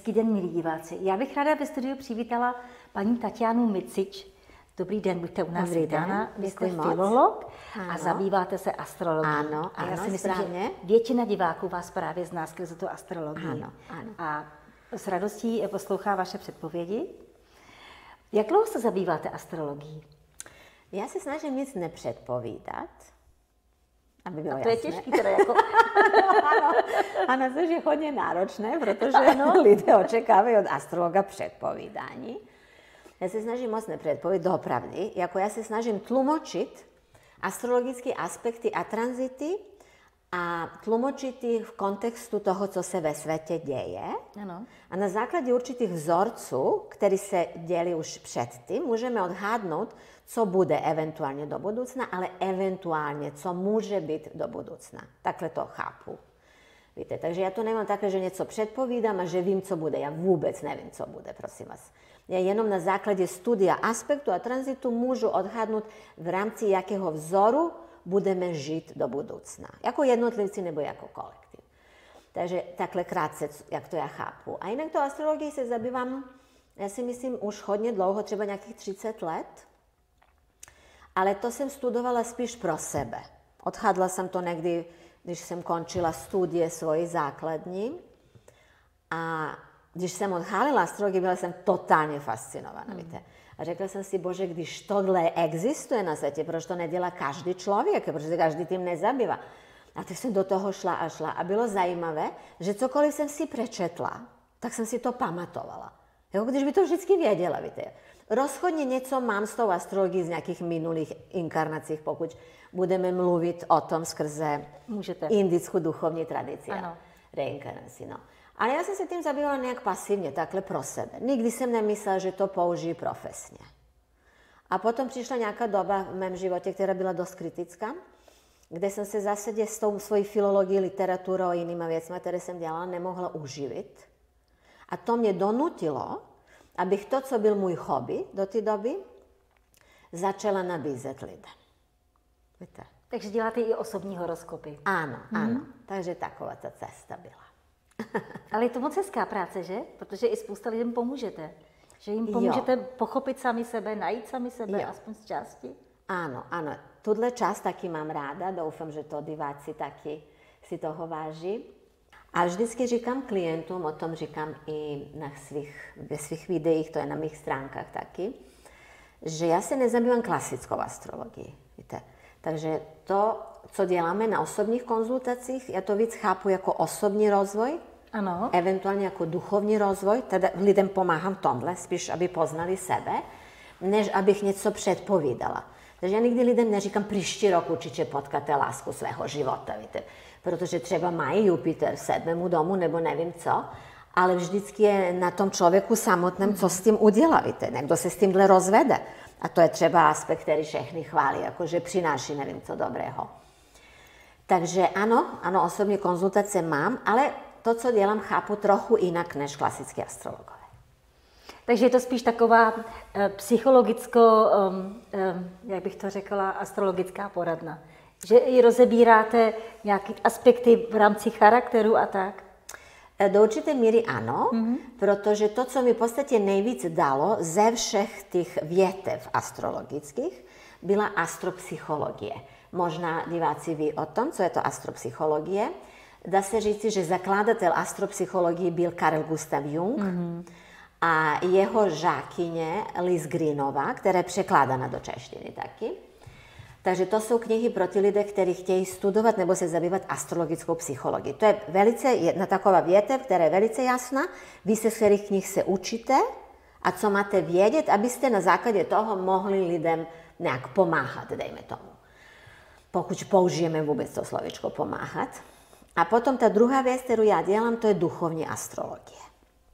Hezký den, milí diváci. Já bych ráda ve studiu přivítala paní Tatianu Micič. Dobrý den, buďte u nás vítána. Vy jste filolog a zabýváte se astrologií. Ano, a já si myslím, správně. že většina diváků vás právě zná skrze tu astrologii. Ano, ano. A s radostí poslouchá vaše předpovědi. Jak dlouho se zabýváte astrologií? Já se snažím nic nepředpovídat, aby bylo A to jasné. je těžké teda jako... Ano, což je hodně náročné, protože lidé očekávají od astrologa předpovídání. Já se snažím moc nepředpovědět doopravdy, jako já se snažím tlumočit astrologické aspekty a tranzity a tlumočit ich v kontextu toho, co se ve světě děje. Ano. A na základě určitých vzorců, které se děli už předtím, můžeme odhadnout, co bude eventuálně do budoucna, ale eventuálně, co může být do budoucna. Takhle to chápu. Víte, takže já to nemám také, že něco předpovídám a že vím, co bude. Já vůbec nevím, co bude, prosím vás. Já jenom na základě studia aspektu a tranzitu můžu odhadnout, v rámci jakého vzoru budeme žít do budoucna. Jako jednotlivci nebo jako kolektiv. Takže takhle krátce, jak to já chápu. A jinak to astrologii se zabývám, já si myslím, už hodně dlouho, třeba nějakých 30 let. Ale to jsem studovala spíš pro sebe. Odhadla jsem to někdy, když jsem končila studie svojí základní. A když jsem odhalila astrologii, byla jsem totálně fascinovaná. Víte? A řekla jsem si, bože, když tohle existuje na světě, proč to nedělá každý člověk, proč se každý tím nezabývá. A teď jsem do toho šla a šla. A bylo zajímavé, že cokoliv jsem si přečetla, tak jsem si to pamatovala. Jako když by to vždycky věděla, víte. Rozhodně něco mám s tou astrologií z nějakých minulých inkarnací, pokud budeme mluvit o tom skrze indickou duchovní tradici a reinkarnaci. No. Ale já jsem se tím zabývala nějak pasivně, takhle pro sebe. Nikdy jsem nemyslela, že to použiju profesně. A potom přišla nějaká doba v mém životě, která byla dost kritická, kde jsem se zase s tou svojí filologií, literaturou a jinými věcmi, které jsem dělala, nemohla uživit. A to mě donutilo, abych to, co byl můj hobby do té doby, začala nabízet lidem. Víte? Takže děláte i osobní horoskopy. Ano, ano. Takže taková ta cesta byla. Ale je to moc hezká práce, že? Protože i spousta lidem pomůžete. Že jim pomůžete pochopit sami sebe, najít sami sebe, aspoň z části. Ano, ano. Tuhle část taky mám ráda. Doufám, že to diváci taky si toho váží. A vždycky říkám klientům, o tom říkám i ve svých videích, to je na mých stránkách taky, že já se nezabývám klasickou astrologií. Víte? Takže to, co děláme na osobních konzultacích, já to víc chápu jako osobní rozvoj, ano. Eventuálně jako duchovní rozvoj, teda lidem pomáhám tomhle, spíš aby poznali sebe, než abych něco předpovídala. Takže já nikdy lidem neříkám, příští rok určitě potkáte lásku svého života, víte. Protože třeba mají Jupiter v 7. domu, nebo nevím co, ale vždycky je na tom člověku samotném, co s tím udělá, víte. Někdo se s tímhle rozvede. A to je třeba aspekt, který všechny chválí, jakože přináší nevím co dobrého. Takže ano, osobní konzultace mám, ale to, co dělám, chápu trochu jinak než klasický astrologové. Takže je to spíš taková psychologicko, jak bych to řekla, astrologická poradna. Že i rozebíráte nějaké aspekty v rámci charakteru a tak? Do určité míry ano, protože to, co mi v podstatě nejvíc dalo ze všech těch větev astrologických, byla astropsychologie. Možná diváci ví o tom, co je to astropsychologie. Dá se říci, že zakladatel astropsychologie byl Carl Gustav Jung a jeho žákyně Liz Greenová, která je překládána do češtiny taky. Takže to jsou knihy pro ty lidé, kteří chtějí studovat nebo se zabývat astrologickou psychologií. To je velice jedna taková větev, která je velice jasná. Vy se z kterých knih se učíte a co máte vědět, abyste na základě toho mohli lidem nějak pomáhat, dejme tomu. Pokud použijeme vůbec to slovičko pomáhat. A potom ta druhá věc, kterou já dělám, to je duchovní astrologie.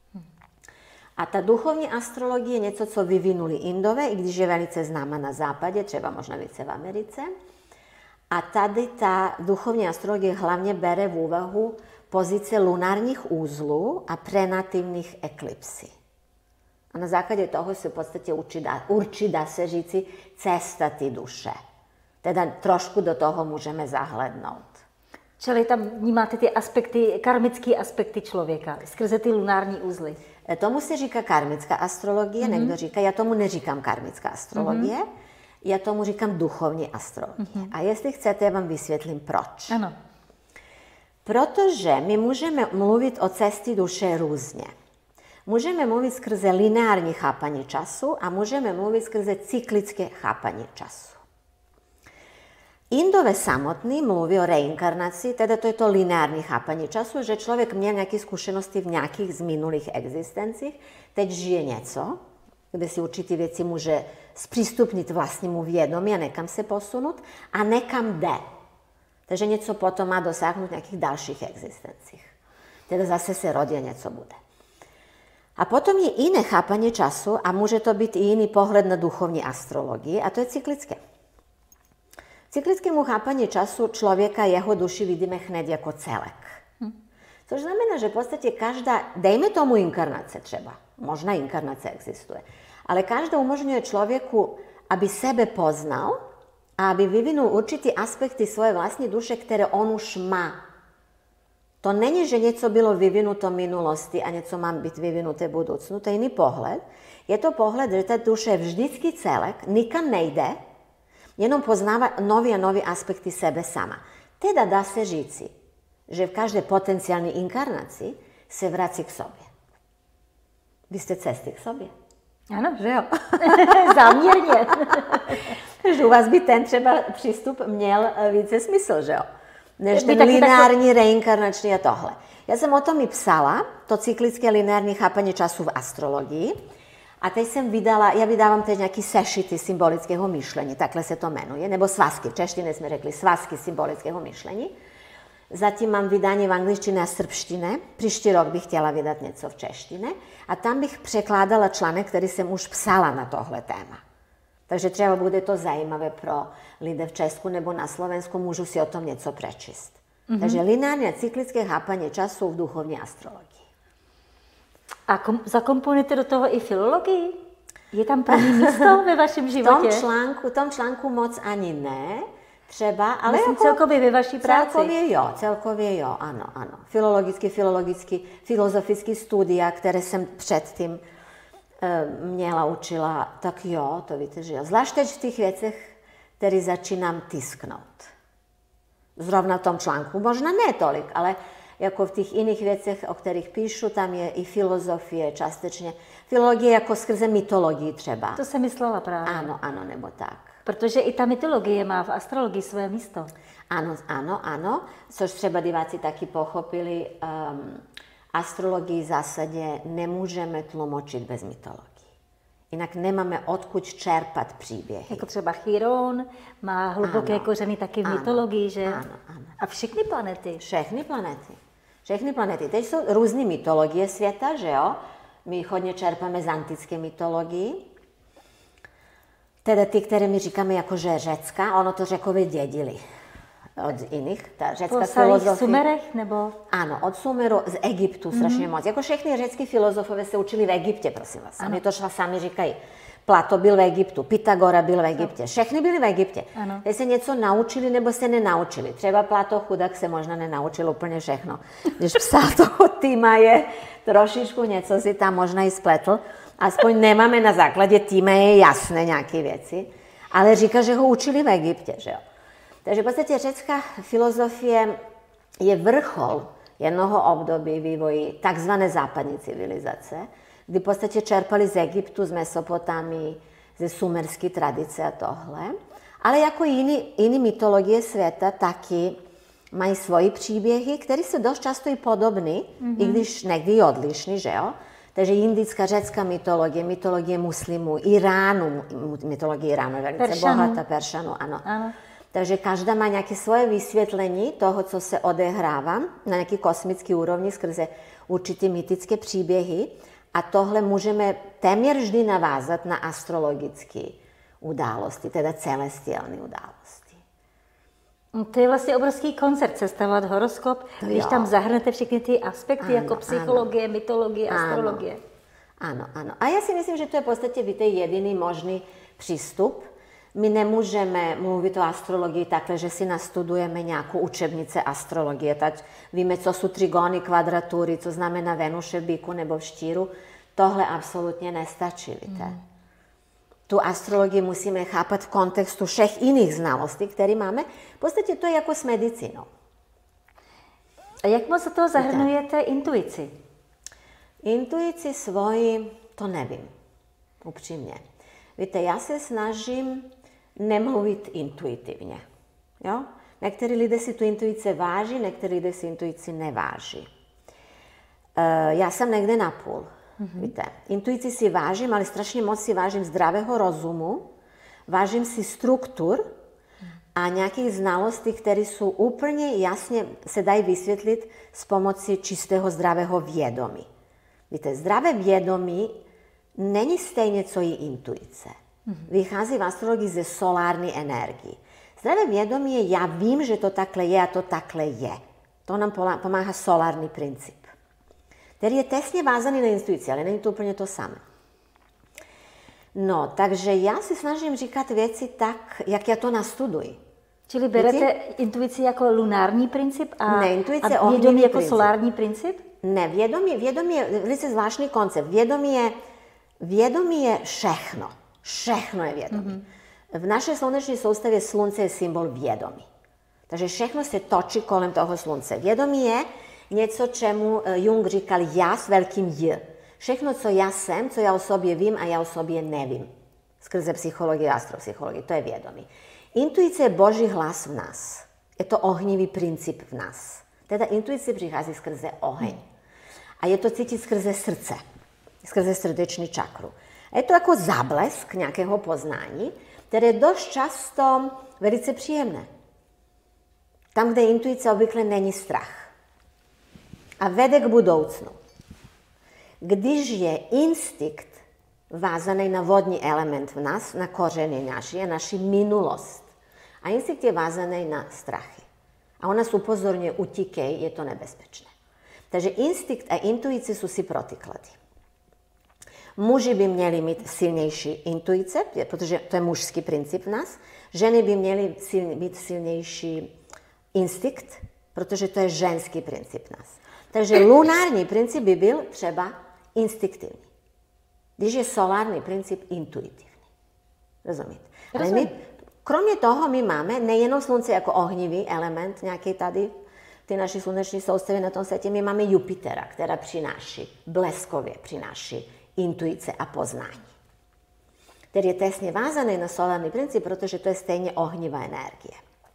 A ta duchovní astrologie je něco, co vyvinuli Indové, i když je velice známa na západě, třeba možná více v Americe. A tady ta duchovní astrologie hlavně bere v úvahu pozice lunárních úzlů a prenativních eklipsí. A na základě toho se v podstatě určí, dá se říci, cesta ty duše. Teda trošku do toho můžeme zahlednout. Čili tam vnímáte ty aspekty, karmické aspekty člověka skrze ty lunární uzly. Tomu se říká karmická astrologie, někdo říká, já tomu neříkám karmická astrologie, já tomu říkám duchovní astrologie. A jestli chcete, já vám vysvětlím proč. Ano. Protože my můžeme mluvit o cestě duše různě. Můžeme mluvit skrze lineární chápaní času a můžeme mluvit skrze cyklické chápaní času. Indové samotní mluví o reinkarnaci, teda to je to lineární chápaní času, že člověk měl nějaké zkušenosti v nějakých z minulých existencích, teď žije něco, kde si určitý věci může zpřístupnit vlastnímu vědomí a nekam se posunout a nekam jde. Takže něco potom má dosáhnout nějakých dalších existencích. Teda zase se rodí a něco bude. A potom je jiné chápaní času a může to být i jiný pohled na duchovní astrologii a to je cyklické. Cyklickému chápaní času člověka jeho duši vidíme hned jako celek. Což znamená, že v podstatě každá, dejme tomu inkarnace třeba, možná inkarnace existuje, ale každá umožňuje člověku, aby sebe poznal a aby vyvinul určitý aspekty svoje vlastní duše, které on už má. To není, že něco bylo vyvinuto v minulosti a něco má být vyvinuté v budoucnu, to je jiný pohled. Je to pohled, že ta duše je vždycky celek, nikam nejde, jenom poznává nový a nový aspekty sebe sama. Teda dá se říci, že v každé potenciální inkarnaci se vrací k sobě. Vy jste cesty k sobě. Ano, že jo. Záměrně. Takže u vás by ten třeba přístup měl více smysl, že jo? Než ten lineární, reinkarnační a tohle. Já jsem o tom i psala, to cyklické lineární chápaní času v astrologii. A teď jsem vydala, já vydávám teď nějaký sešity symbolického myšlení, takhle se to jmenuje, nebo svazky, v češtině jsme řekli svazky symbolického myšlení. Zatím mám vydání v angličtině a srbštině, příští rok bych chtěla vydat něco v češtině a tam bych překládala článek, který jsem už psala na tohle téma. Takže třeba bude to zajímavé pro lidi v Česku nebo na Slovensku, můžu si o tom něco přečíst. Takže lineární a cyklické chápaní času v duchovní astrologii. A zakomponujete do toho i filologii? Je tam první místo ve vašem životě? V tom článku moc ani ne, třeba, ale myslím jako celkově ve vaší práci. Celkově jo, ano. Filozofický studia, které jsem předtím měla, učila, tak jo, to víte, že jo. Zvlášť teď v těch věcech, které začínám tisknout. Zrovna v tom článku, možná ne tolik, ale jako v těch jiných věcech, o kterých píšu, tam je i filozofie částečně. Filologie jako skrze mytologii třeba. To jsem myslela právě. Ano, nebo tak. Protože i ta mytologie má v astrologii své místo. Ano. Což třeba diváci taky pochopili, astrologii v zásadě nemůžeme tlumočit bez mytologie. Jinak nemáme odkud čerpat příběhy. Jako třeba Chiron má hluboké kořeny taky v mytologii, že? Ano. A všechny planety. Všechny planety. Teď jsou různé mytologie světa, že jo? My hodně čerpáme z antické mytologii. Teda ty, které my říkáme jako že Řecka, ono to Řekové dědili od jiných. Ta řecká filozofie. V Sumerech nebo? Ano, od Sumeru, z Egyptu strašně moc. Jako všechny řecké filozofové se učili v Egyptě, prosím vás. Oni to sami říkají. Plato byl v Egyptu, Pythagora byl v Egyptě, všechny byli v Egyptě. Teď se něco naučili nebo se nenaučili. Třeba Plato chudák se možná nenaučil úplně všechno. Když psal toho týma je trošičku něco si tam možná i spletl. Aspoň nemáme na základě týma je jasné nějaké věci. Ale říká, že ho učili v Egyptě, že jo. Takže v podstatě řecká filozofie je vrchol jednoho období vývoji takzvané západní civilizace, kdy v podstatě čerpali z Egyptu, z Mesopotámii, ze sumerské tradice a tohle. Ale jako jiné mytologie světa taky mají svoje příběhy, které jsou dost často i podobné, i když někdy i odlišné, že jo? Takže indická, řecká mytologie muslimů, Iránu, mytologie Iránu je velice bohatá, Peršanů, ano. Takže každá má nějaké svoje vysvětlení toho, co se odehrává na nějaký kosmický úrovni skrze určité mytické příběhy. A tohle můžeme téměř vždy navázat na astrologické události, teda celestiální události. To je vlastně obrovský koncert sestavovat horoskop, když tam zahrnete všechny ty aspekty, jako psychologie, mytologie, astrologie. Ano. A já si myslím, že to je v podstatě jediný možný přístup, My nemůžeme mluvit o astrologii takhle, že si nastudujeme nějakou učebnice astrologie. Tak víme, co jsou trigony, kvadratury, co znamená Venuše v Bíku nebo v Štíru. Tohle absolutně nestačí, víte. Tu astrologii musíme chápat v kontextu všech jiných znalostí, které máme. V podstatě to je jako s medicínou. A jak moc do toho zahrnujete intuici? Intuici svoji, to nevím, upřímně. Víte, já se snažím nemluvit intuitivně. Jo? Někteří lidé si tu intuici váží, někteří lidé si intuici neváží. Já jsem někde napůl. Víte, intuici si vážím, ale strašně moc si vážím zdravého rozumu, vážím si struktur a nějakých znalostí, které jsou úplně jasně, se dají vysvětlit s pomocí čistého zdravého vědomí. Víte, zdravé vědomí není stejně, co je intuice. Vychází v astrologii ze solární energii. Zdravé vědomí je, já vím, že to takhle je a to takhle je. To nám pomáhá solární princip, který je těsně vázaný na intuici, ale není to úplně to samé. No, takže já si snažím říkat věci tak, jak já to nastuduji. Čili berete intuici jako lunární princip a, ne, intuice a vědomí jako princip. Solární princip? Ne, vědomí je velice zvláštní koncept. Vědomí je všechno. Všechno je vědomí. V naší sluneční soustavě slunce je symbol vědomí. Takže všechno se točí kolem toho slunce. Vědomí je něco, čemu Jung říkal já s velkým J. Všechno, co já jsem, co já o sobě vím a já o sobě nevím. Skrze psychologii a astropsychologii, to je vědomí. Intuice je Boží hlas v nás. Je to ohnivý princip v nás. Teda intuice přichází skrze oheň. A je to cítit skrze srdce, skrze srdeční čakru. A je to jako záblesk nějakého poznání, které je dost často velice příjemné. Tam, kde intuice obvykle není strach. A vede k budoucnu. Když je instinkt vázaný na vodní element v nás, na kořeny naší minulost. A instinkt je vázaný na strachy. A on nás upozorňuje, utíkej, je to nebezpečné. Takže instinkt a intuice jsou si protiklady. Muži by měli mít silnější intuice, protože to je mužský princip v nás. Ženy by měly mít silnější instinkt, protože to je ženský princip v nás. Takže lunární princip by byl třeba instinktivní. Když je solární princip intuitivní. Rozumíte? Ale my, kromě toho my máme nejenom slunce jako ohnivý element, nějaký tady v té naší sluneční soustavě na tom světě, my máme Jupitera, která přináší, bleskově přináší intuice a poznání. Který je těsně vázaný na solární princip, protože to je stejně ohnivá energie.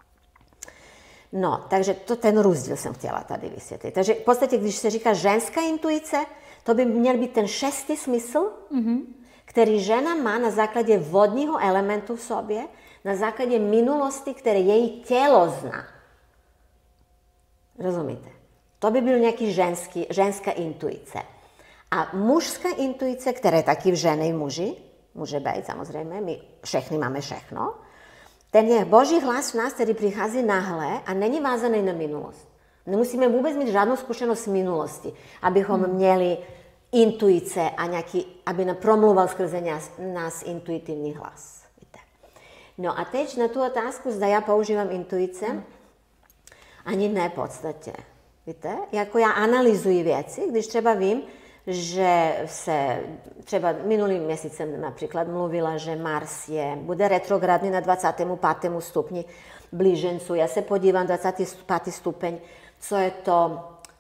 No, takže ten rozdíl jsem chtěla tady vysvětlit. Takže v podstatě, když se říká ženská intuice, to by měl být ten šestý smysl, který žena má na základě vodního elementu v sobě, na základě minulosti, které její tělo zná. Rozumíte? To by byl nějaký ženská intuice. A mužská intuice, která je taky v ženy muži, může být samozřejmě, my všechny máme všechno, ten je Boží hlas v nás, který přichází náhle a není vázaný na minulost. Nemusíme vůbec mít žádnou zkušenost z minulosti, abychom měli intuice a nějaký, aby nám promluval skrze nás intuitivní hlas. Víte. No a teď na tu otázku, zda já používám intuice, ani ne v podstatě. Víte, jako já analyzuji věci, když třeba vím, že se třeba minulým měsícem například mluvila, že Mars bude retrogradní na 25. stupni blíženců. Já se podívám 25. stupeň, co je to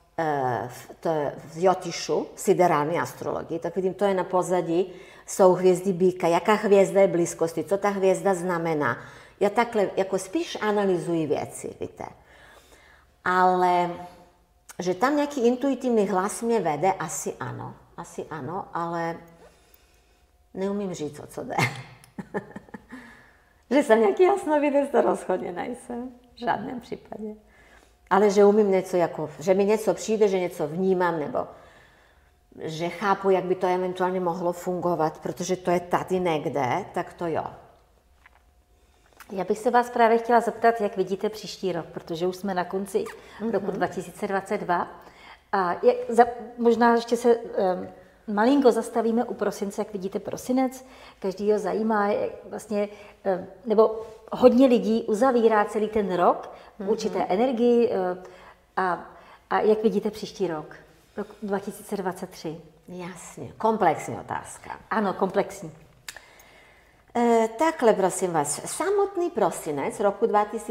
v Jotišu, v siderální astrologii, tak vidím, to je na pozadí souhvězdy Býka, jaká hvězda je blízkosti, co ta hvězda znamená. Já takhle jako spíš analyzuji věci, víte. Ale že tam nějaký intuitivní hlas mě vede, asi ano, ale neumím říct, o co jde. Že jsem nějaký jasnovidec, to rozhodně nejsem, v žádném případě. Ale že umím něco, jako, že mi něco přijde, že něco vnímám, nebo že chápu, jak by to eventuálně mohlo fungovat, protože to je tady někde, tak to jo. Já bych se vás právě chtěla zeptat, jak vidíte příští rok, protože už jsme na konci roku 2022. A možná ještě se malinko zastavíme u prosince, jak vidíte prosinec, každýho zajímá, vlastně, nebo hodně lidí uzavírá celý ten rok v určité energii a jak vidíte příští rok 2023? Jasně, komplexní otázka. Ano, komplexní. Takhle, prosím vás, samotný prosinec roku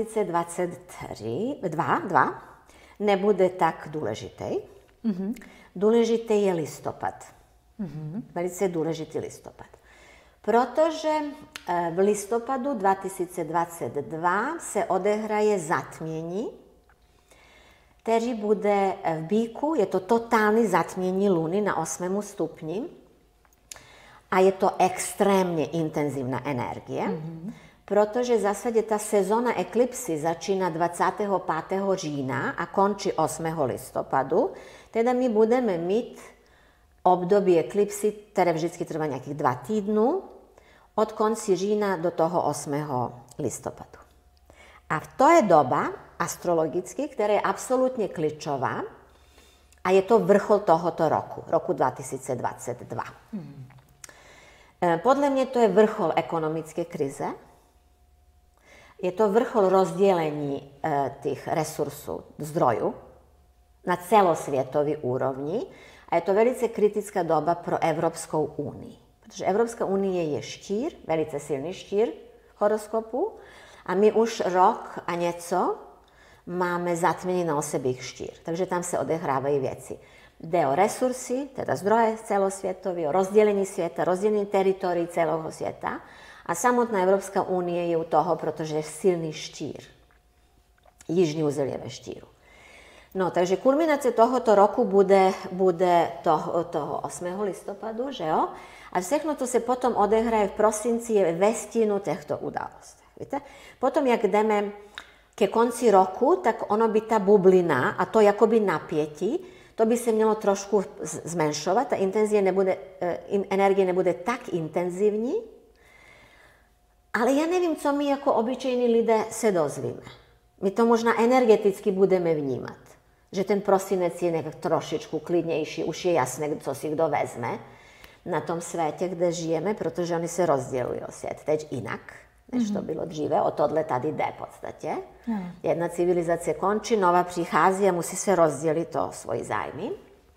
2022 nebude tak důležitý. Důležitý je listopad. Velice důležitý listopad. Protože v listopadu 2022 se odehraje zatmění, který bude v Bíku, je to totální zatmění Luny na 8. stupni a je to extrémně intenzivná energie, protože v zásadě ta sezóna eklipsy začíná 25. října a končí 8. listopadu, teda my budeme mít období eklipsy, které vždycky trvá nějakých 2 týdnů, od konci října do toho 8. listopadu. A to je doba astrologicky, která je absolutně klíčová a je to vrchol tohoto roku 2022. Podle mě to je vrchol ekonomické krize, je to vrchol rozdělení těch resursů, zdrojů na celosvětové úrovni a je to velice kritická doba pro Evropskou unii. Protože Evropská unie je štír, velice silný štír horoskopu a my už rok a něco máme zatmění na osobích štír, takže tam se odehrávají věci. Jde o resursy, teda zdroje celosvětové, o rozdělení světa, rozdělení teritorií celého světa a samotná Evropská unie je u toho, protože je silný štír. Jižní úzel je ve štíru. No, takže kulminace tohoto roku bude toho 8. listopadu, že jo? A všechno to se potom odehraje v prosinci, je ve stínu těchto událostí. Víte? Potom, jak jdeme ke konci roku, tak ono by ta bublina a to jakoby napětí, to by se mělo trošku zmenšovat, ta energie nebude tak intenzivní, ale já nevím, co my jako obyčejní lidé se dozvíme. My to možná energeticky budeme vnímat, že ten prosinec je trošičku klidnější, už je jasné, co si kdo vezme na tom světě, kde žijeme, protože oni se rozdělují svět teď jinak, než to bylo dříve. O tohle tady jde v podstatě. Jedna civilizace končí, nová přichází a musí se rozdělit to svoji zájmy.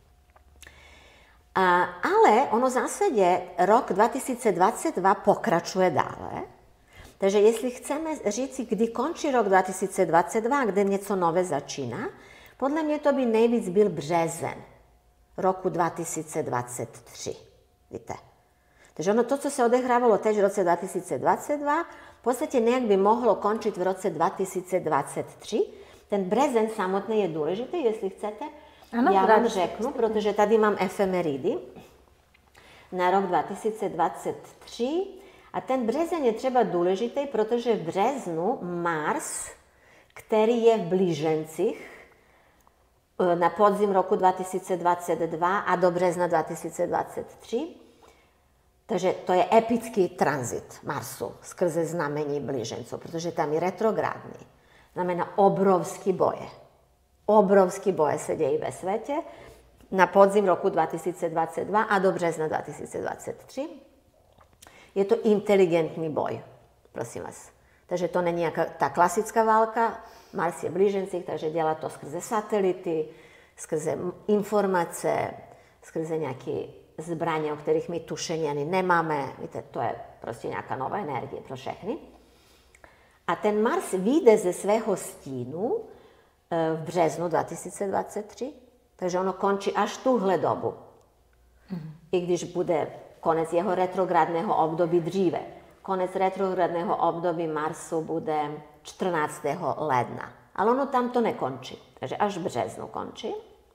Ale ono v zásadě rok 2022 pokračuje dále. Takže jestli chceme říct, kdy končí rok 2022, kde něco nové začíná, podle mě to by nejvíc byl březen roku 2023. Víte? Takže ono to, co se odehrávalo teď v roce 2022, v podstatě nějak by mohlo končit v roce 2023. Ten březen samotný je důležitý, jestli chcete. Ano, já vám řeknu, protože tady mám efemeridy na rok 2023. A ten březen je třeba důležitý, protože v březnu Mars, který je v blížencích, na podzim roku 2022 a do března 2023, takže to je epický tranzit Marsu skrze znamení blíženců, protože tam je retrográdní. Znamená obrovský boje. Obrovský boje se dějí ve světě na podzim roku 2022 a do března 2023. Je to inteligentní boj, prosím vás. Takže to není ta klasická válka, Mars je v blížencích, takže dělá to skrze satelity, skrze informace, skrze nějaké zbraně, o kterých my tušení ani nemáme. Víte, to je prostě nějaká nová energie pro všechny. A ten Mars vyjde ze svého stínu v březnu 2023, takže ono končí až tuhle dobu. I když bude konec jeho retrográdného období dříve. Konec retrográdného období Marsu bude 14. ledna. Ale ono tam to nekončí. Takže až v březnu končí.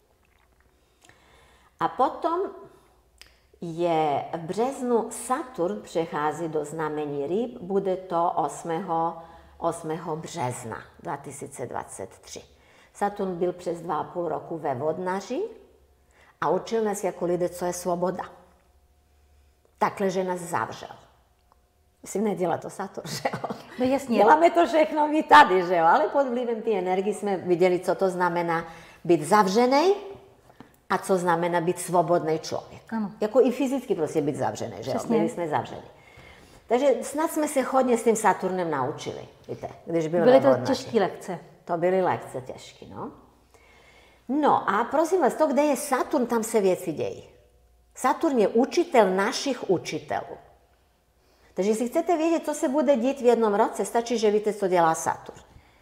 A potom je v březnu Saturn přechází do znamení Ryb, bude to 8. března 2023. Saturn byl přes 2,5 roku ve Vodnaři a učil nás jako lidé, co je svoboda. Takhle, že nás zavřel. Myslím, nedělá to Saturn, že jo? No jasně. Děláme to všechno my tady, že jo? Ale pod vlivem té energie jsme viděli, co to znamená být zavřený a co znamená být svobodný člověk. Ano. Jako i fyzicky prostě být zavřený, že jo? Byli jsme zavřeni. Takže snad jsme se hodně s tím Saturnem naučili, víte, když byly to těžké lekce. To byly lekce těžké, no. No a prosím vás, to, kde je Saturn, tam se věci dějí. Saturn je učitel našich učitelů. Takže jestli chcete vědět, co se bude dít v jednom roce, stačí, že víte, co dělá Saturn.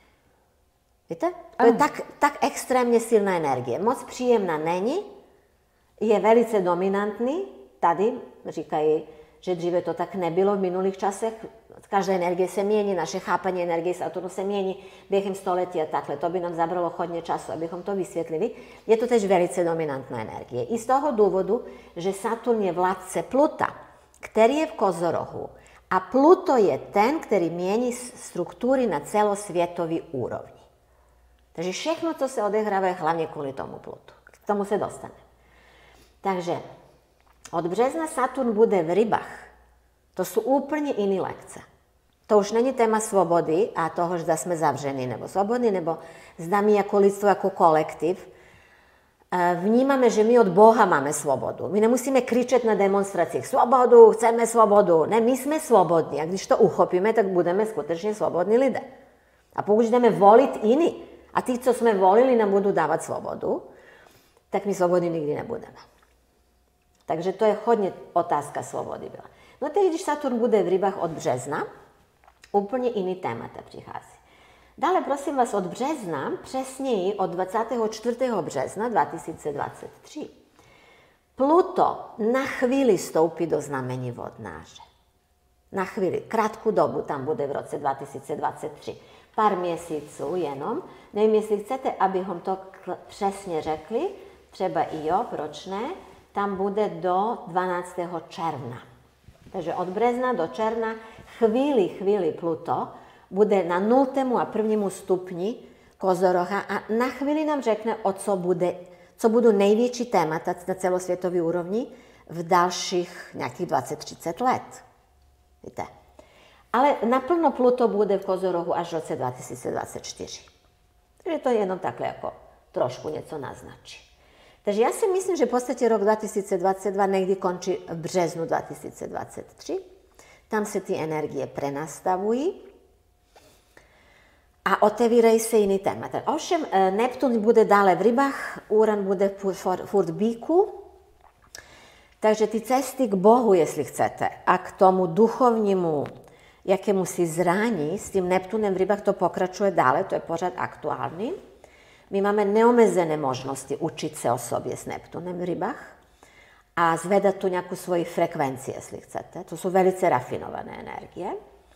Víte? To je tak extrémně silná energie. Moc příjemná není, je velice dominantní. Tady říkají, že dříve to tak nebylo v minulých časech. Každá energie se mění, naše chápání energie Saturnu se mění během století a takhle. To by nám zabralo hodně času, abychom to vysvětlili. Je to tež velice dominantná energie. I z toho důvodu, že Saturn je vládce Pluta, který je v Kozorohu. A Pluto je ten, který mění struktury na celosvětový úrovni. Takže všechno, co se odehrává, je hlavně kvůli tomu Plutu. K tomu se dostane. Takže od března Saturn bude v rybách. To jsou úplně jiné lekce. To už není téma svobody a toho, že jsme zavření nebo svobodní, nebo zda my jako lidstvo, jako kolektiv vnímame, že my od Boha máme svobodu. My nemusíme křičet na demonstracích svobodu, chceme svobodu. Ne, my jsme svobodní a když to uchopíme, tak budeme skutečně svobodní lidé. A pokud jdeme volit jiný a tí, co jsme volili, nám budou dávat svobodu, tak my svobodní nikdy nebudeme. Takže to je hodně otázka svobody byla. No teď, když Saturn bude v rybách od března, úplně jiný témata přichází. Dále, prosím vás, od března, přesněji od 24. března 2023, Pluto na chvíli stoupí do znamení vodnáře. Na chvíli, krátkou dobu tam bude v roce 2023. Pár měsíců jenom. Nevím, jestli chcete, abychom to přesně řekli, třeba i jo, proč ne, tam bude do 12. června. Takže od března do června chvíli Pluto bude na 0. a 1. stupni Kozoroha a na chvíli nám řekne, co budou největší témata na celosvětové úrovni v dalších nějakých 20-30 let. Víte? Ale naplno Pluto bude v Kozorohu až v roce 2024. Takže to jenom takhle jako trošku něco naznačí. Takže já si myslím, že v podstatě rok 2022 někdy končí v březnu 2023. Tam se ty energie prenastavují a otevírají se jiný témata. Ovšem, Neptun bude dále v rybách, Uran bude furt v Bíku, takže ty cesty k Bohu, jestli chcete, a k tomu duchovnímu, jakému si zrání, s tím Neptunem v rybách to pokračuje dále, to je pořád aktuální. My máme neomezené možnosti učit se o sobě s Neptunem v rybách a zvedat tu nějakou svoji frekvenci, jestli chcete. To jsou velice rafinované energie.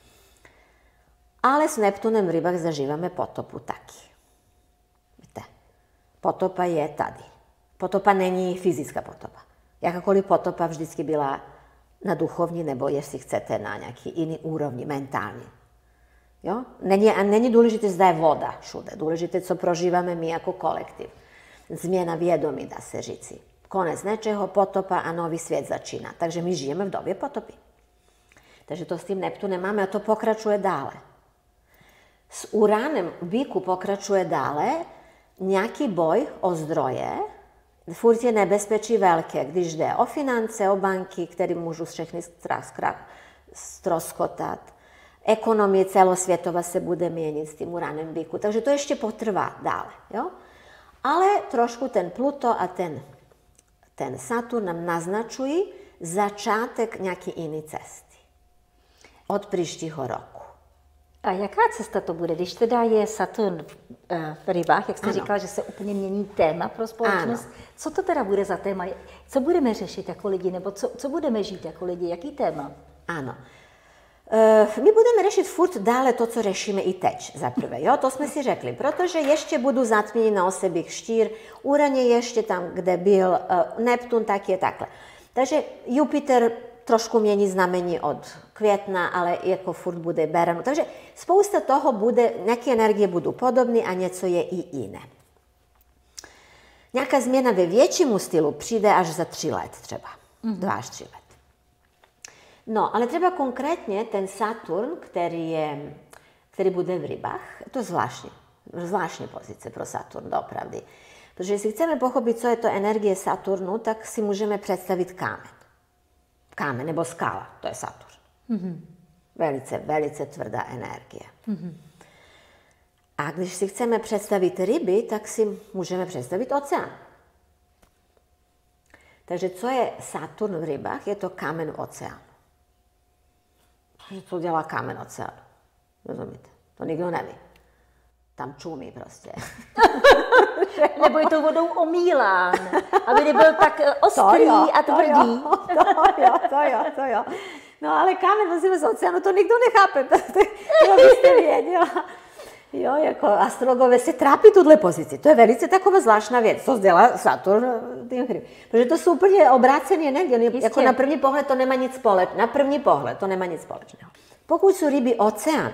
Ale s Neptunem v rybách zažíváme potopu taky. Víte, potopa je tady. Potopa není fyzická potopa. Jakákoliv potopa vždycky byla na duchovní nebo, jestli chcete, na nějaký jiný úrovni, mentální. Jo? Není důležité, zda je voda všude. Důležité, co prožíváme my jako kolektiv. Změna vědomí, dá se říci. Konec něčeho, potopa a nový svět začíná. Takže my žijeme v době potopy. Takže to s tím Neptunem máme a to pokračuje dále. S Uranem v Bíku pokračuje dále nějaký boj o zdroje. Furt je nebezpečí velké, když jde o finance, o banky, které můžou všechny ztroskotat. Ekonomie celosvětová se bude měnit s tím Uranem v Bíku, takže to ještě potrvá dále. Jo? Ale trošku ten Pluto a ten Saturn nám naznačují začátek nějaké jiné cesty. Od příštího roku. A jaká cesta to bude, když teda je Saturn v rybách, jak jste říkala, že se úplně mění téma pro společnost? Ano. Co to teda bude za téma? Co budeme řešit jako lidi, nebo co budeme žít jako lidi? Jaký téma? Ano. My budeme řešit furt dále to, co řešíme i teď za prvé. Jo? To jsme si řekli, protože ještě budu zatmění na osobích štír, Uran je ještě tam, kde byl, Neptun tak je takhle. Takže Jupiter trošku mění znamení od května, ale jako furt bude berano. Takže spousta toho bude, nějaké energie budou podobné a něco je i jiné. Nějaká změna ve většímu stylu přijde až za 3 let třeba. 2 až 3 let. No, ale třeba konkrétně ten Saturn, který bude v rybách, to je zvláštní pozice pro Saturn, dopravdy. Protože jestli chceme pochopit, co je to energie Saturnu, tak si můžeme představit kámen. Kámen nebo skala, to je Saturn. Velice, velice tvrdá energie. A když si chceme představit ryby, tak si můžeme představit oceán. Takže co je Saturn v rybách? Je to kámen v oceánu. Co dělá kámen oceánu? Rozumíte? To nikdo neví. Tam čumí prostě. Nebo je to vodou omílán, aby nebyl tak ostrý a tvrdý. To jo. No ale kámen, prosím, z oceánu, to nikdo nechápe. To byste věděla. Jo, jako astrologové se trápí tuhle pozici. To je velice taková zvláštná věc, co dělá Saturn. Protože to jsou úplně obrácené energie. Jako na první pohled to nemá nic společného. Na první pohled to nemá nic společného. Pokud jsou ryby oceán,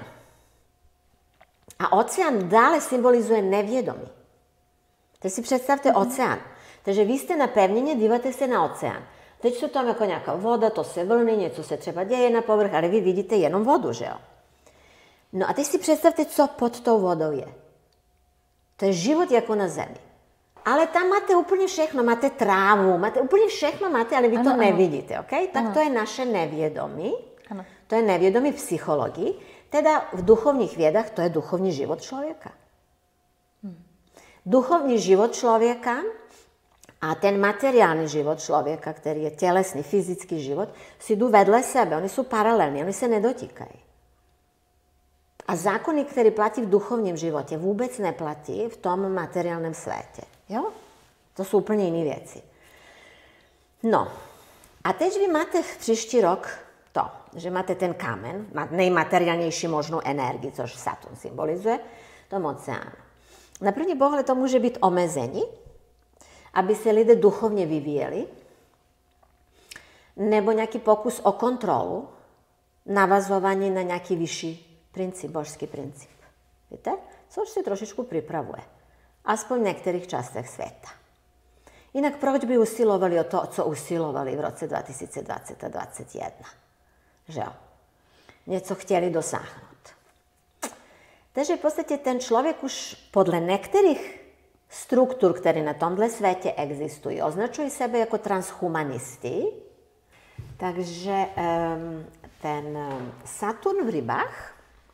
a oceán dále symbolizuje nevědomí. Teď si představte oceán. Takže vy jste na pevnině, díváte se na oceán. Teď jsou tam jako nějaká voda, to se vlny, něco se třeba děje na povrch, ale vy vidíte jenom vodu, že jo? No a teď si představte, co pod tou vodou je. To je život jako na zemi. Ale tam máte úplně všechno, máte trávu, máte úplně všechno, ale vy to nevidíte, ok? Tak to je naše nevědomí. To je nevědomí v psychologii. Teda v duchovních vědách to je duchovní život člověka. Duchovní život člověka a ten materiální život člověka, který je tělesný, fyzický život, si jdou vedle sebe, oni jsou paralelní, oni se nedotýkají. A zákony, které platí v duchovním životě, vůbec neplatí v tom materiálním světě. Jo? To jsou úplně jiné věci. No, a teď vy máte příští rok to, že máte ten kámen, nejmateriálnější možnou energii, což Saturn symbolizuje, v tom oceánu. Na první pohled to může být omezení, aby se lidé duchovně vyvíjeli, nebo nějaký pokus o kontrolu, navazování na nějaký vyšší princip, božský princip. Víte? Což se trošičku připravuje. Aspoň v některých částech světa. Jinak proč by usilovali o to, co usilovali v roce 2020 a 2021? Že jo? Něco chtěli dosáhnout. Takže v podstatě ten člověk už podle některých struktur, které na tomhle světě existují, označují sebe jako transhumanisti. Takže ten Saturn v rybách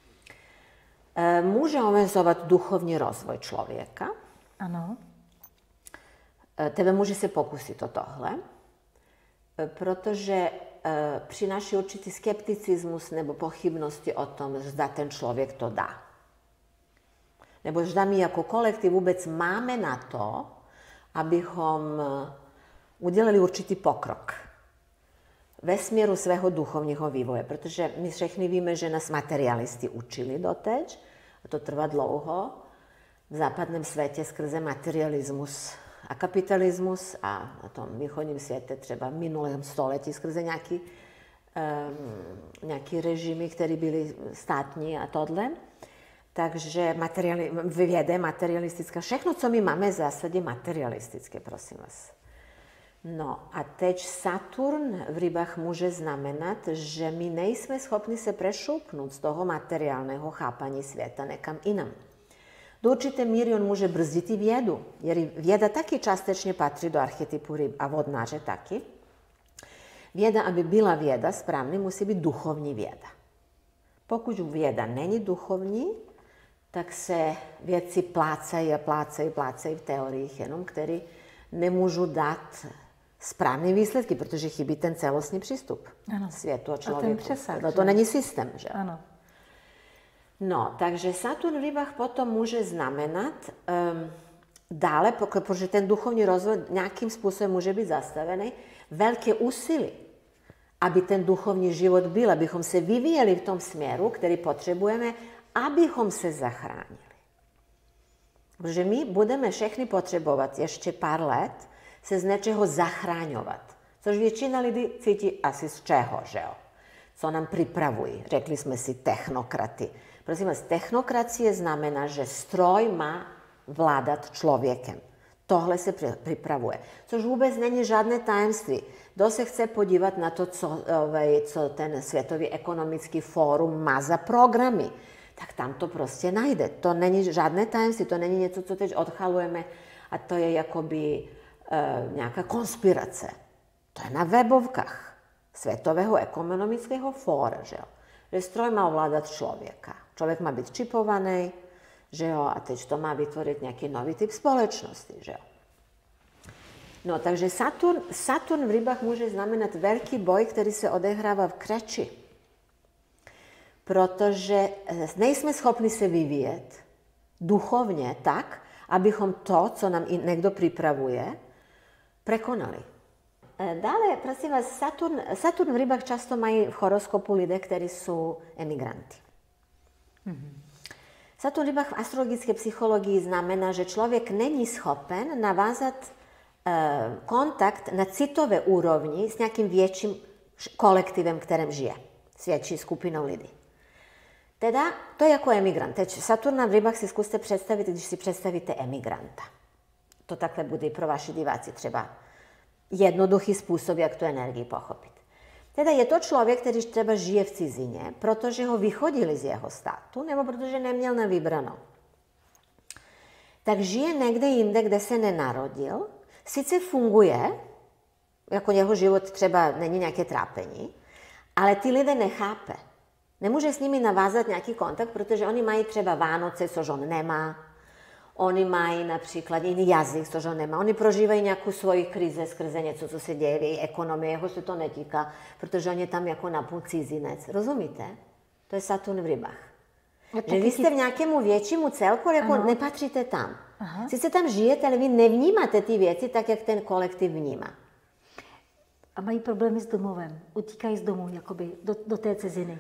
může omezovat duchovní rozvoj člověka. Ano. Tebe může se pokusit o tohle, protože přináší určitý skepticismus nebo pochybnosti o tom, zda ten člověk to dá. Nebo zda my jako kolektiv vůbec máme na to, abychom udělali určitý pokrok ve směru svého duchovního vývoje. Protože my všichni víme, že nás materialisti učili doteď, a to trvá dlouho, v západním světě skrze materialismus a kapitalismus a na tom východním světě třeba v minulém století skrze nějaký režimy, které byly státní a tohle. Takže věda materialistická, všechno, co my máme, v zásadě materialistické, prosím vás. No a teď Saturn v rybách může znamenat, že my nejsme schopni se prešoupnout z toho materiálného chápání světa někam jinam. Do určité míry on může brzdit i vědu, jer věda taky částečně patří do archetypu ryb a vodnáře taky. Věda, aby byla věda správně, musí být duchovní věda. Pokud věda není duchovní, tak se věci plácají v teoriích jenom, které nemůžou dát správné výsledky, protože chybí ten celostní přístup světu a člověku. A ten přesah. No to není systém, že? Ano. No, takže Saturn v rybách potom může znamenat dále, protože ten duchovní rozvoj nějakým způsobem může být zastavený, velké úsilí, aby ten duchovní život byl, abychom se vyvíjeli v tom směru, který potřebujeme, abychom se zachránili. Protože my budeme všechny potřebovat ještě pár let se z něčeho zachráňovat. Což většina lidí cítí asi z čeho, že jo? Co nám připravují. Řekli jsme si technokraty. Prosím vás, technokracie znamená, že stroj má vládat člověkem. Tohle se připravuje. Což vůbec není žádné tajemství. Kdo se chce podívat na to, co ten Světový ekonomický fórum má za programy, tak tam to prostě najde. To není žádné tajemství, to není něco, co teď odhalujeme a a to je jakoby nejaká konspirace. To je na webovkách Svetového ekonomického fóra, že jo. Že stroj má ovládať človeka. Človek má byť čipovaný, že jo, a teď to má vytvoriť nejaký nový typ spoločnosti, že jo. No, takže Saturn v rybách môže znamenať veľký boj, ktorý sa odehráva v Kreči. Protože nejsme schopni se vyvíjet duchovně tak, abychom to, co nám někdo připravuje, prekonali. Dále, prosím vás, Saturn v rybách často mají v horoskopu lidé, kteří jsou emigranti. Saturn v rybách v astrologické psychologii znamená, že člověk není schopen navázat kontakt na citové úrovni s nějakým větším kolektivem, kterém žije, s větší skupinou lidí. Teda, to je jako emigrant. Teď Saturna v rybách si zkuste představit, když si představíte emigranta. To takhle bude i pro vaši diváci třeba jednoduchý způsob, jak tu energii pochopit. Teda je to člověk, který třeba žije v cizině, protože ho vychodili z jeho státu, nebo protože neměl na vybranou. Tak žije někde jinde, kde se nenarodil, sice funguje, jako jeho život třeba není nějaké trápení, ale ty lidé nechápe. Nemůže s nimi navázat nějaký kontakt, protože oni mají třeba Vánoce, což on nemá. Oni mají například jiný jazyk, což on nemá. Oni prožívají nějakou svoji krize skrze něco, co se děje v její ekonomii, jeho se to netýká, protože on je tam jako napůl cizinec. Rozumíte? To je Saturn v rybách. Že vy jste v nějakému většímu celku, ale jako nepatříte tam. Aha. Sice tam žijete, ale vy nevnímáte ty věci tak, jak ten kolektiv vnímá. A mají problémy s domovem. Utíkají z domu, jakoby, do té ciziny.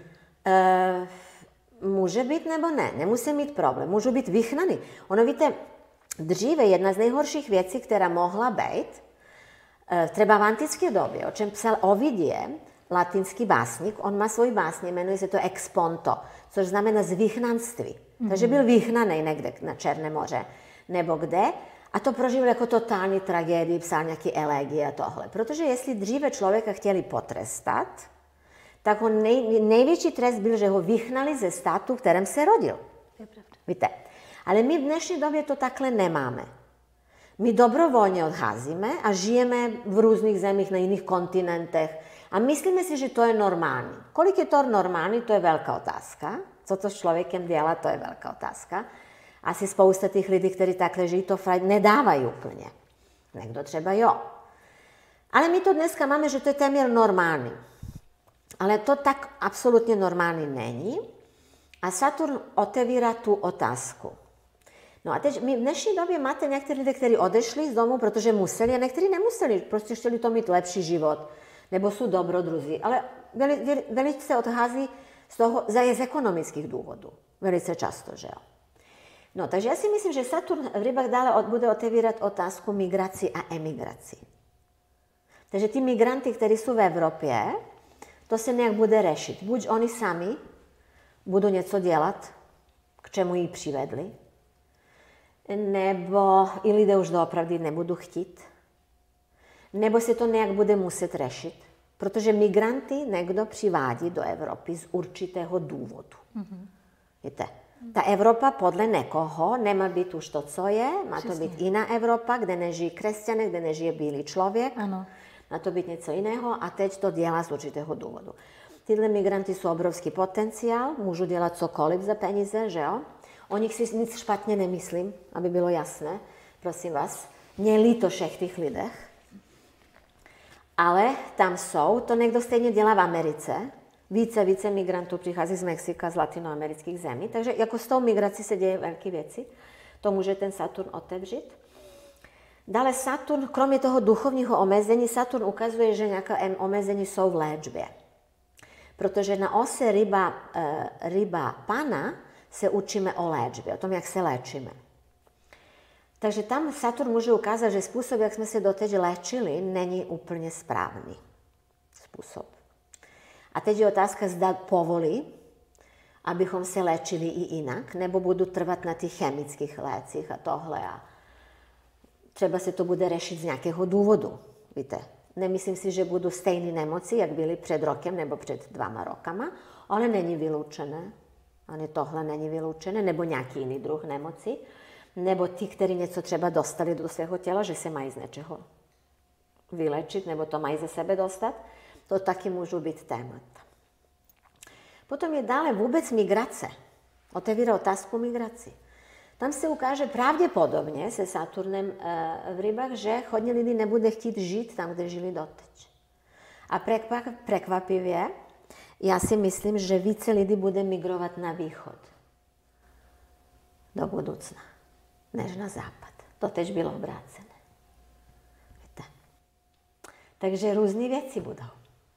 Může být nebo ne, nemusí mít problém, můžou být vyhnaný. Ono víte, dříve jedna z nejhorších věcí, která mohla být, třeba v antické době, o čem psal Ovidie, latinský básník, on má svůj básně, jmenuje se to exponto, což znamená z vyhnanství. Takže byl vyhnaný někde na Černé moře, nebo kde, a to prožil jako totální tragédii, psal nějaký elegie a tohle. Protože jestli dříve člověka chtěli potrestat, tak on největší trest byl, že ho vyhnali ze státu, v kterém se rodil. Víte? Ale my v dnešní době to takhle nemáme. My dobrovolně odcházíme a žijeme v různých zemích na jiných kontinentech a myslíme si, že to je normální. Kolik je to normální, to je velká otázka. Co to s člověkem dělá, to je velká otázka. Asi spousta těch lidí, kteří takhle žijí, to nedávají úplně. Někdo třeba jo. Ale my to dneska máme, že to je téměř normální. Ale to tak absolutně normální není. A Saturn otevírá tu otázku. No a teď my v dnešní době máte některé lidi, kteří odešli z domu, protože museli, a někteří nemuseli, prostě chtěli to mít lepší život, nebo jsou dobrodruzi. Ale velice odchází z ekonomických důvodů. Velice často, že jo. No, takže já si myslím, že Saturn v rybách dále bude otevírat otázku migraci a emigraci. Takže ty migranti, kteří jsou v Evropě, to se nějak bude řešit. Buď oni sami budou něco dělat, k čemu ji přivedli, nebo i lidé už doopravdy nebudou chtít, nebo se to nějak bude muset řešit, protože migranty někdo přivádí do Evropy z určitého důvodu. Víte? Ta Evropa podle někoho nemá být už to, co je, má to být jiná Evropa, kde nežijí křesťané, kde nežije bílý člověk. Ano. Má to být něco jiného a teď to dělá z určitého důvodu. Tyhle migranti jsou obrovský potenciál, můžou dělat cokoliv za peníze, že jo? O nich si nic špatně nemyslím, aby bylo jasné, prosím vás. Mě líto všech těch lidech. Ale tam jsou, to někdo stejně dělá v Americe. Více migrantů přichází z Mexika, z latinoamerických zemí, takže jako s tou migrací se děje velké věci. To může ten Saturn otevřít. Dále Saturn, kromě toho duchovního omezení, Saturn ukazuje, že nějaká omezení jsou v léčbě. Protože na ose ryba pana se učíme o léčbě, o tom, jak se léčíme. Takže tam Saturn může ukázat, že způsob, jak jsme se doteď léčili, není úplně správný způsob. A teď je otázka, zda povolí, abychom se léčili i jinak, nebo budu trvat na těch chemických lécích a tohle. A třeba se to bude řešit z nějakého důvodu, víte. Nemyslím si, že budou stejné nemoci, jak byly před rokem nebo před 2 rokama, ale není vyloučené. Ani tohle není vyloučené, nebo nějaký jiný druh nemoci. nebo ti, ktorí něco třeba dostali do svého těla, že se mají z něčeho vylečit, nebo to mají ze sebe dostat. To taky můžou být témata. Potom je dále vůbec migrace. Otevírá otázku migraci. Tam se ukáže pravděpodobně se Saturnem v rybách, že hodně lidí nebude chtít žít tam, kde žili doteď. A prekvapivě, já si myslím, že více lidí bude migrovat na východ do budoucna, než na západ. To tež bylo obrácené. Víte? Takže různé věci budou.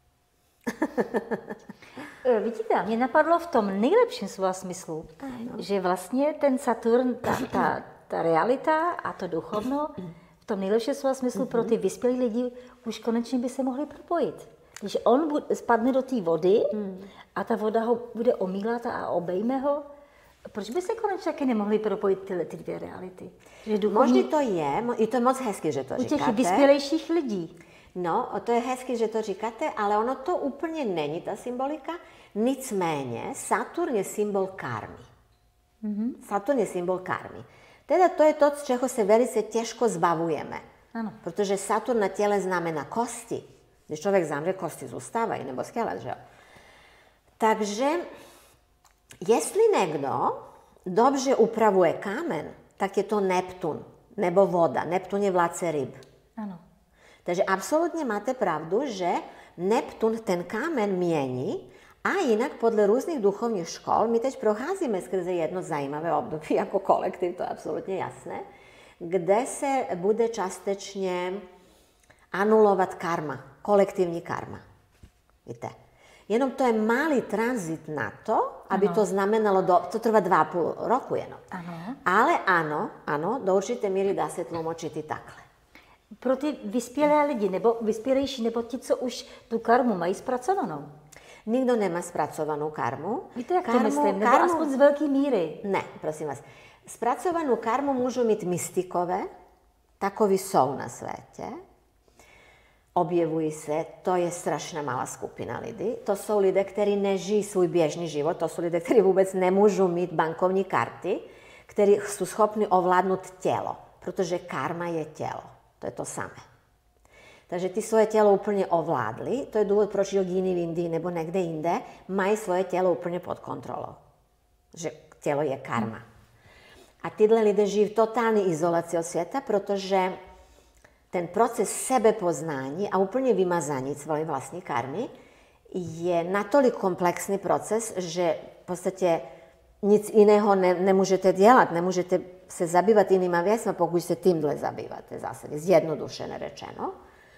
Vidíte, mě napadlo v tom nejlepším slova smyslu, že vlastně ten Saturn, ta realita a to duchovno, v tom nejlepším slova smyslu pro ty vyspělí lidi už konečně by se mohli propojit. Když on spadne do té vody a ta voda ho bude omílat a obejme ho, proč by se konečně taky nemohli propojit ty dvě reality? Možná to je to moc hezky, že to říkáte. U těch vyspělejších lidí. No, to je hezky, že to říkáte, ale ono to úplně není ta symbolika. Nicméně Saturn je symbol karmy. Saturn je symbol karmy. Teda to je to, z čeho se velice těžko zbavujeme. Ano. Protože Saturn na těle znamená kosti. Když člověk zamře, kosti zůstávají, nebo skelet, že jo? Takže, jestli někdo dobře upravuje kámen, tak je to Neptun, nebo voda. Neptun je vládce ryb. Ano. Takže absolutně máte pravdu, že Neptun ten kámen mění a jinak podle různých duchovních škol, my teď procházíme skrze jedno zajímavé období jako kolektiv, to je absolutně jasné, kde se bude částečně anulovat karma, kolektivní karma. Víte? Jenom to je malý tranzit na to, aby to znamenalo, to trvá 2,5 roku jenom. Ano. Ale ano, do určité míry dá se tlumočit i takhle. Pro ty vyspělé lidi, nebo vyspělejší, nebo ti, co už tu karmu mají zpracovanou. Nikdo nemá zpracovanou karmu. Víte, jak to myslím? Nebo aspoň z velké míry. Ne, prosím vás. Zpracovanou karmu můžou mít mystikové, takoví jsou na světě. Objevují se, to je strašně malá skupina lidí. To jsou lidé, kteří nežijí svůj běžný život, to jsou lidé, kteří vůbec nemůžou mít bankovní karty, kteří jsou schopni ovládnout tělo, protože karma je tělo. To je to samé. Takže ty svoje tělo úplně ovládli, to je důvod, proč jogíny v Indii nebo někde jinde mají svoje tělo úplně pod kontrolou. Že tělo je karma. A tyhle lidé žijí v totální izolaci od světa, protože ten proces sebepoznání a úplně vymazání své vlastní karmy je natolik komplexní proces, že v podstatě nic jiného nemůžete dělat, nemůžete se zabývat jinýma věcmi, pokud se tímhle zabýváte zase, zjednodušeně řečeno.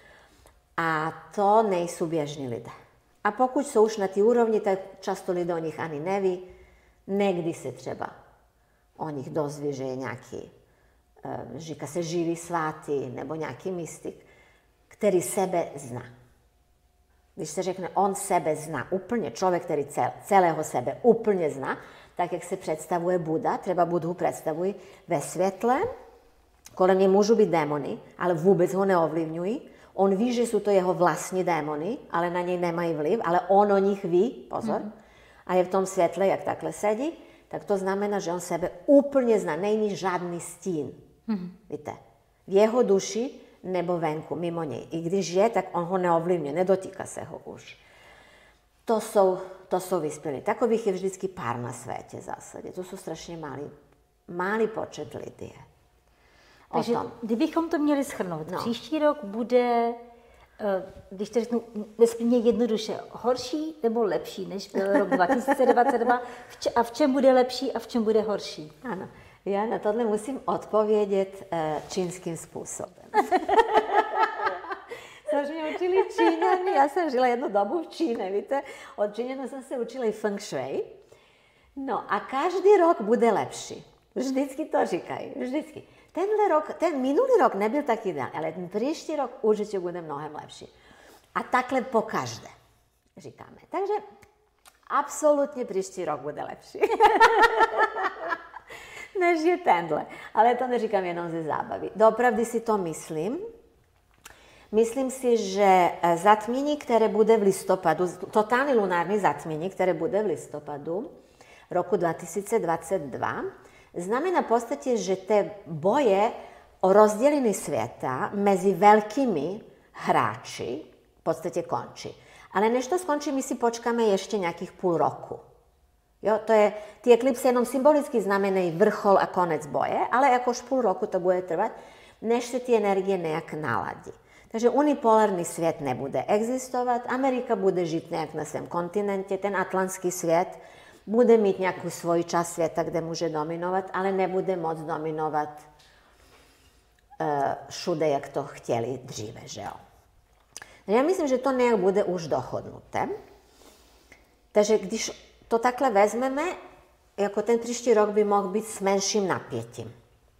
A to nejsou běžní lidé. A pokud jsou už na té úrovni, tak často lidé o nich ani neví, někdy se třeba o nich dozví, že je nějaký, říká se živý svatý, nebo nějaký mystik, který sebe zná. Když se řekne, on sebe zná úplně, člověk, který celého sebe úplně zná, tak jak se představuje Buda, třeba Budhu představují ve světle, kolem něj můžou být démony, ale vůbec ho neovlivňují. On ví, že jsou to jeho vlastní démony, ale na něj nemají vliv, ale on o nich ví, pozor, a je v tom světle, jak takhle sedí, tak to znamená, že on sebe úplně zná, není žádný stín. Víte, v jeho duši nebo venku, mimo něj. I když je, tak on ho neovlivňuje, nedotýká se ho už. To jsou vyspělí. Takových je vždycky pár na světě v zásadě. To jsou strašně malý počet lidí. Takže kdybychom to měli shrnout, příští rok bude, když to řeknu nesmírně jednoduše, horší nebo lepší, než byl rok 2022? A v čem bude lepší a v čem bude horší? Ano, já na tohle musím odpovědět čínským způsobem. Což mě učili Číňani, já jsem žila jednu dobu v Číně, víte, od Číňanů jsem se učila i feng shui. No a každý rok bude lepší. Vždycky to říkají, vždycky. Ten minulý rok nebyl tak ideální, ale ten příští rok určitě bude mnohem lepší. A takhle po každé říkáme. Takže absolutně příští rok bude lepší. Než je tenhle. Ale to neříkám jenom ze zábavy. Doopravdy si to myslím. Myslím si, že zatmění, které bude v listopadu, totální lunární zatmění, které bude v listopadu roku 2022, znamená v podstate, že tie boje o rozdelení sveta medzi veľkými hráči v podstate končí. Ale než to skončí, my si počkáme ešte nejakých půl roku. Jo, tie eklipsy jenom symbolicky znamenají vrchol a konec boje, ale akož půl roku to bude trvať, než se tie energie nejak naladí. Takže unipolárny svět nebude existovat, Amerika bude žiť nejak na svém kontinente, ten atlantský svět bude mít nejakú svoj čas sveta, kde môže dominovat, ale nebude môcť dominovat všude, jak to chtěli dříve, že jo. Já myslím, že to nejak bude už dohodnuté. Takže když to takhle vezmeme, jako ten příští rok by mohl být s menším napětím.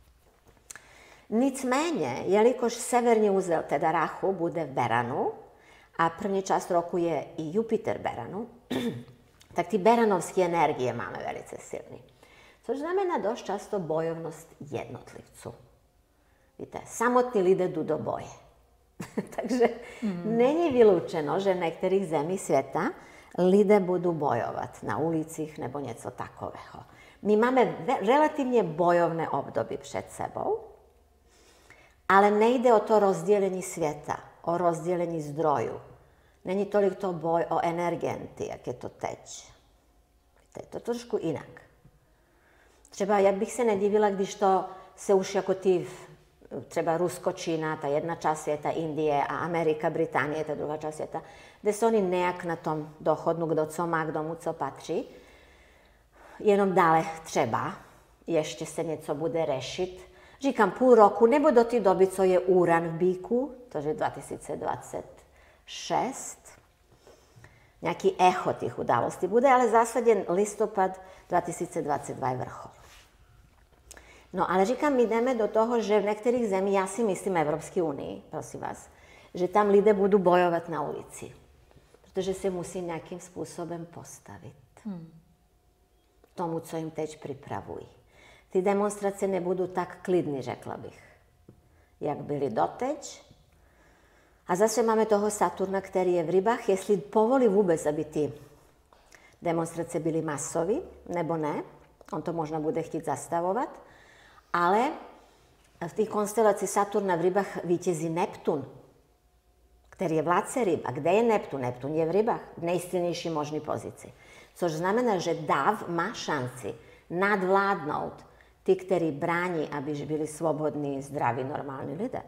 Nicméně, jelikož severní úzel, teda Rachu, bude v Beranu a první část roku je i Jupiter Beranu, tak ty beranovské energie máme velice silný. Což znamená dost často bojovnost jednotlivců. Víte, samotní lidé jdou do boje. Takže není vyloučeno, že v některých zemích světa lidé budou bojovat na ulicích nebo něco takového. My máme relativně bojovné období před sebou, ale nejde o to rozdělení světa, o rozdělení zdrojů. Není tolik to boj o energenty, jak je to teď. Je to trošku jinak. Třeba jak bych se nedivila, když to se už jako třeba Rusko, Čína, ta jedna část světa, Indie a Amerika, Británie, ta druhá část světa, kde se oni nejak na tom dohodnou, kdo co má, kdo mu co patří. Jenom dále třeba ještě se něco bude řešit. Říkám půl roku, nebo do té doby, co je Uran v Bíku, to je 2026. Nějaký echo těch událostí bude, ale v zásadě listopad 2022 je vrchol. No ale říkám, my jdeme do toho, že v některých zemích, já si myslím Evropské unii, prosím vás, že tam lidé budou bojovat na ulici. Protože se musí nějakým způsobem postavit tomu, co jim teď připravují. Ty demonstrace nebudou tak klidné, řekla bych, jak byly doteď. A zase máme toho Saturna, který je v rybách, jestli povolí vůbec, aby ty demonstrace byly masové, nebo ne. On to možná bude chtít zastavovat. Ale v té konstelaci Saturna v rybách vítězí Neptun, který je vládce ryb. A kde je Neptun? Neptun je v rybách, v nejsilnější možné pozici. Což znamená, že dav má šanci nadvládnout ty, kteří brání, aby byli svobodní, zdraví, normální lidé.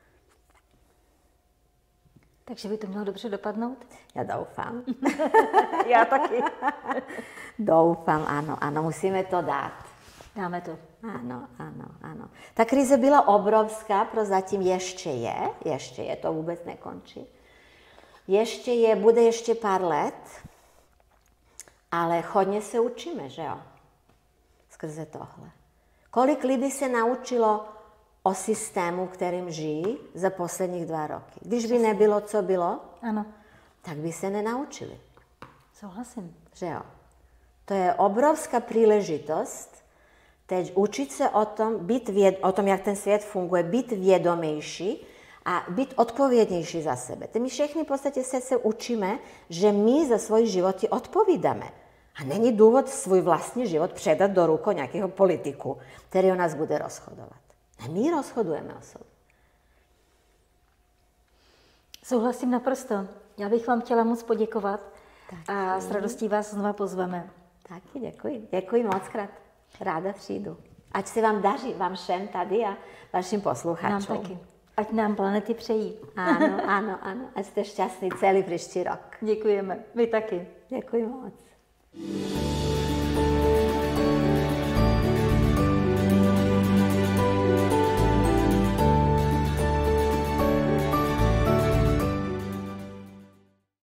Takže by to mělo dobře dopadnout? Já doufám. Já taky. Doufám, ano, musíme to dát. Dáme to. Ano. Ta krize byla obrovská, prozatím ještě je, to vůbec nekončí. Bude ještě pár let, ale hodně se učíme, že jo? Skrze tohle. Kolik lidí se naučilo o systému, kterým žijí za posledních 2 roky? Když by nebylo, co bylo, ano, tak by se nenaučili. Souhlasím. Že jo? To je obrovská příležitost teď učit se o tom, jak ten svět funguje, být vědomější a být odpovědnější za sebe. My všichni v podstatě se učíme, že my za svůj život odpovídáme. A není důvod svůj vlastní život předat do rukou nějakého politiku, který o nás bude rozhodovat. A my rozhodujeme o sobě. Souhlasím naprosto. Já bych vám chtěla moc poděkovat a s radostí vás znova pozveme. Taky děkuji. Děkuji moc krát. Ráda přijdu. Ať se vám daří, vám všem tady a vašim posluchačům. Nám taky. Ať nám planety přejí. Ano. Ať jste šťastný celý příští rok. Děkujeme. Vy taky. Děkuji moc.